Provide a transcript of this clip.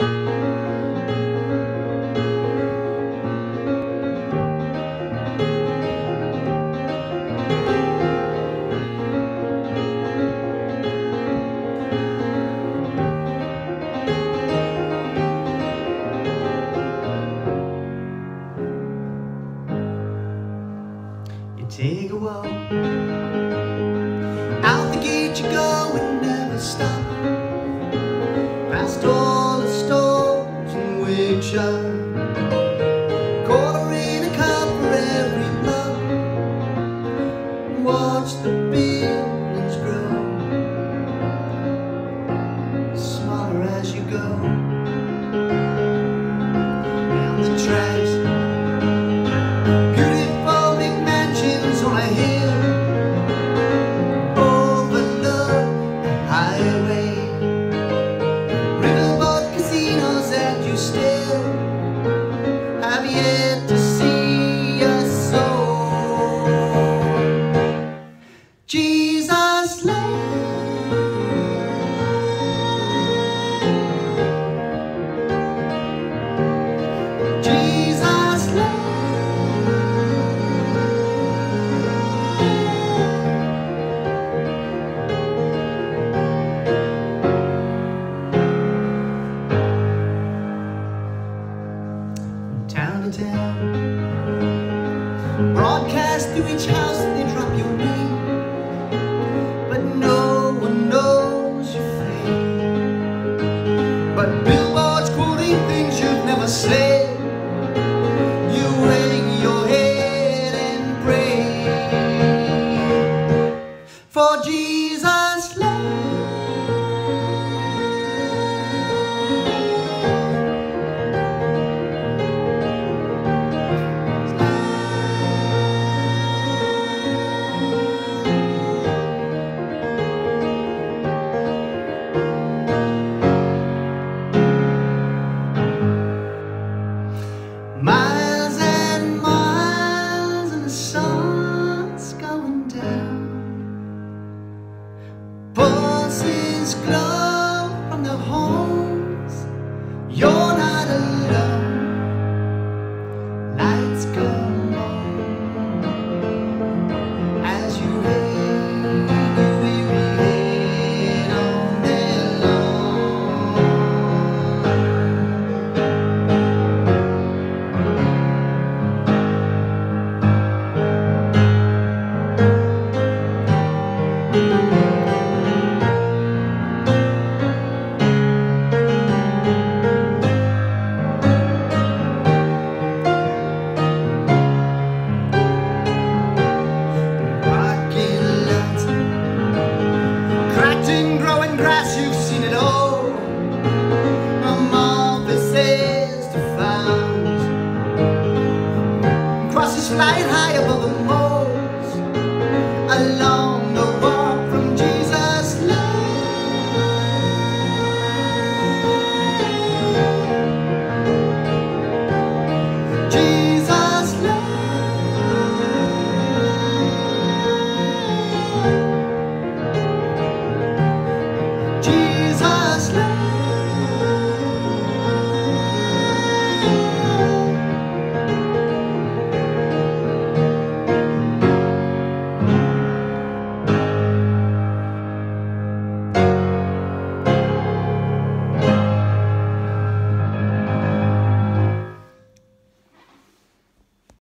Take a walk, out the gate you go and never stop, past all the stores and wig shop, quarter in a cup for every block, watch the buildings grow, smaller as you go, and the tracks, on a hill overlook the highway, riverboat casinos that you still have yet to see a soul. Jesusland, Jesusland. Town to town, broadcast through each house.